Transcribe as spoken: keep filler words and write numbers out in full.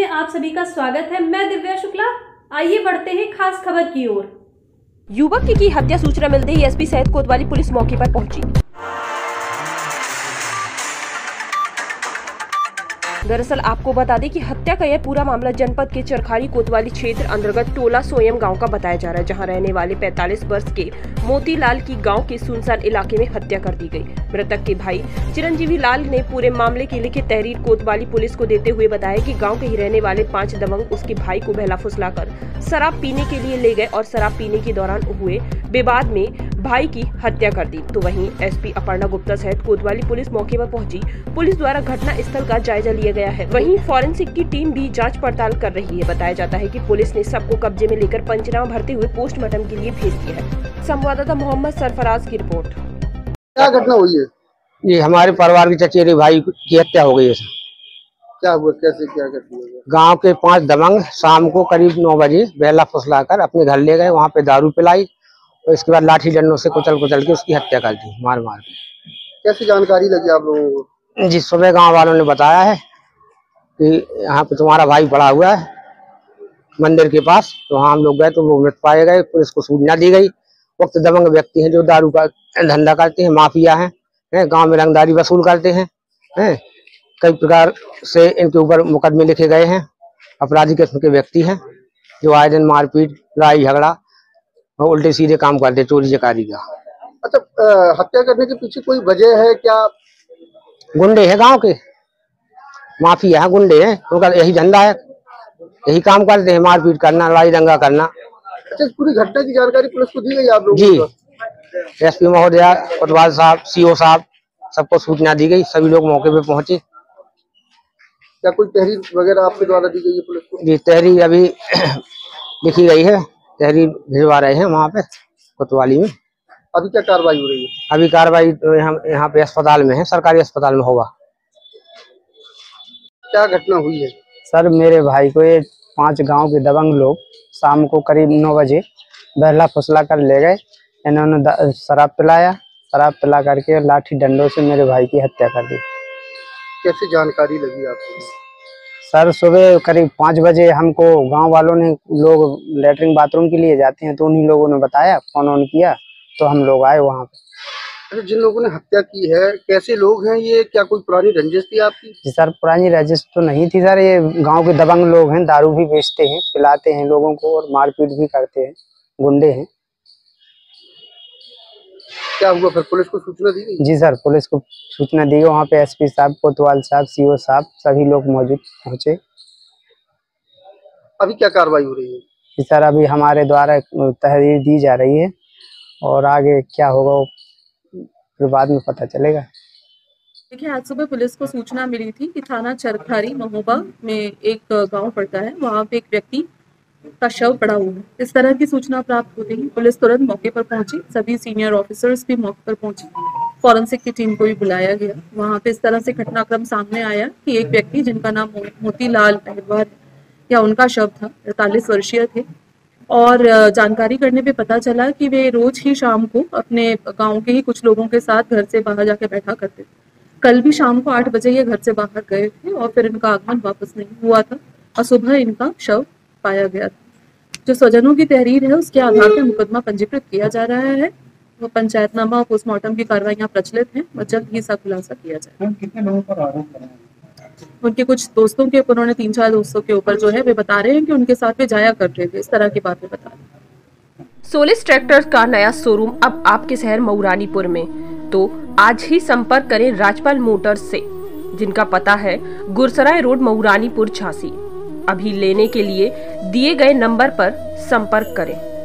में आप सभी का स्वागत है। मैं दिव्या शुक्ला। आइए बढ़ते हैं खास खबर की ओर। युवक की, की हत्या सूचना मिलते ही एसपी सहित कोतवाली पुलिस मौके पर पहुंची। दरअसल आपको बता दें कि हत्या का यह पूरा मामला जनपद के चरखारी कोतवाली क्षेत्र अंतर्गत टोला सोयम गांव का बताया जा रहा है, जहां रहने वाले पैंतालीस वर्ष के मोतीलाल की गांव के सुनसान इलाके में हत्या कर दी गई। मृतक के भाई चिरंजीवी लाल ने पूरे मामले की लिखित तहरीर कोतवाली पुलिस को देते हुए बताया कि गांव के ही रहने वाले पांच दबंग उसके भाई को बहला फुसलाकर शराब पीने के लिए ले गए और शराब पीने के दौरान हुए विवाद में भाई की हत्या कर दी। तो वहीं एसपी अपर्णा गुप्ता सहित कोतवाली पुलिस मौके पर पहुंची। पुलिस द्वारा घटना स्थल का जायजा लिया गया है। वहीं फॉरेंसिक की टीम भी जांच पड़ताल कर रही है। बताया जाता है कि पुलिस ने सबको कब्जे में लेकर पंचनामा भरते हुए पोस्टमार्टम के लिए भेज दिया है। संवाददाता मोहम्मद सरफराज की रिपोर्ट। क्या घटना हुई है? ये हमारे परिवार के चचेरे भाई की हत्या हो गई है। क्या हुआ, कैसे क्या घटना हुई? गांव के पांच दबंग शाम को करीब नौ बजे बहला फुसलाकर अपने घर ले गए। वहां पे दारू पिलाई और इसके बाद लाठी डंडों से कुचल कुचल के उसकी हत्या कर दी, मार मार के। कैसी जानकारी लगी आप लोगों को? जी, सुबह गांव वालों ने बताया है कि यहाँ पे तुम्हारा भाई पड़ा हुआ है मंदिर के पास। तो वहाँ हम लोग गए तो वो मृत पाए गए। पुलिस को सूचना दी गई। वक्त दबंग व्यक्ति हैं जो दारू का धंधा करते हैं, माफिया हैं, है, गाँव में रंगदारी वसूल करते हैं, है। कई प्रकार से इनके ऊपर मुकदमे लिखे गए हैं। अपराधी किस्म के व्यक्ति हैं जो आए दिन मारपीट, लड़ाई झगड़ा और उल्टे सीधे काम करते, चोरी चकारी का। अच्छा, हत्या करने के पीछे कोई वजह है क्या? गुंडे हैं, गांव के माफिया है, गुंडे हैं, उनका यही धंधा है, यही काम करते हैं, मारपीट करना, लड़ाई दंगा करना। अच्छा, पूरी घटना की जानकारी पुलिस को दी गई आप लोगों जी, को? एसपी महोदया, कोतवाल साहब, सीओ साहब, सबको सूचना दी गई। सभी लोग मौके पे पहुंचे। क्या कोई तहरीर वगैरह आपके द्वारा दी गई है पुलिस को? जी, तहरीर अभी लिखी गई है, तहरीर भिजवा रहे हैं वहाँ पे कोतवाली में। अभी क्या कार्रवाई हो रही है? अभी कार्रवाई तो यहाँ यहाँ पे अस्पताल में है, सरकारी अस्पताल में होगा। क्या घटना हुई है? सर, मेरे भाई को ये पांच गांव के दबंग लोग शाम को करीब नौ बजे बहला फुसला कर ले गए। इन्होंने शराब पिलाया, शराब पिला करके लाठी डंडों से मेरे भाई की हत्या कर दी। कैसे जानकारी लगी आपको? सर, सुबह करीब पाँच बजे हमको गांव वालों ने, लोग लेटरिन बाथरूम के लिए जाते हैं तो उन्हीं लोगों ने बताया, फोन ऑन किया तो हम लोग आए वहाँ पे। अच्छा, जिन लोगों ने हत्या की है कैसे लोग हैं ये? क्या कोई पुरानी रंजिश थी आपकी? जी सर, पुरानी रंजिश तो नहीं थी सर। ये गांव के दबंग लोग हैं, दारू भी बेचते हैं, पिलाते हैं लोगों को और मारपीट भी करते हैं, गुंडे हैं। क्या हुआ फिर? पुलिस को सूचना दी गई? जी सर, पुलिस को सूचना दी गई। वहाँ पे एसपी साहब, कोतवाल साहब, सीओ साहब, सभी लोग मौजूद पहुँचे। अभी क्या कार्रवाई हो रही है? जी सर, अभी हमारे द्वारा तहरीर दी जा रही है और आगे क्या होगा फिर बाद में पता चलेगा। देखिए, आज सुबह पुलिस को सूचना मिली थी कि थाना चरखारी महोबा में एक गांव पड़ता है, वहां पे एक व्यक्ति का शव पड़ा हुआ है। इस तरह की सूचना प्राप्त होते ही पुलिस तुरंत मौके पर पहुंची। सभी सीनियर ऑफिसर्स भी मौके पर पहुंचे। फॉरेंसिक की टीम को भी बुलाया गया। वहां पे इस तरह से घटनाक्रम सामने आया कि एक व्यक्ति जिनका नाम मोतीलाल पहलवान या उनका शव था, पैंतालीस वर्षीय थे, और जानकारी करने पे पता चला कि वे रोज ही शाम को अपने गांव के ही कुछ लोगों के साथ घर से बाहर जाके बैठा करते थे। कल भी शाम को आठ बजे ये घर से बाहर गए थे और फिर इनका आगमन वापस नहीं हुआ था और सुबह इनका शव पाया गया था। जो स्वजनों की तहरीर है उसके आधार पर मुकदमा पंजीकृत किया जा रहा है। वो पंचायतनामा और पोस्टमार्टम की कार्रवाइयां प्रचलित हैं और जल्द ही इसका खुलासा किया जाएगा। कितने लोगों पर आरोप है? उनके कुछ दोस्तों के ऊपर, उन्होंने तीन चार दोस्तों के ऊपर जो है वे बता रहे हैं कि उनके साथ वे जाया करते थे, इस तरह की बातें बता रहे हैं। सोलिस ट्रैक्टर्स का नया शोरूम अब आपके शहर मऊरानीपुर में। तो आज ही संपर्क करें राजपाल मोटर्स से, जिनका पता है गुरसराय रोड, मऊरानीपुर, झांसी। अभी लेने के लिए दिए गए नंबर पर संपर्क करें।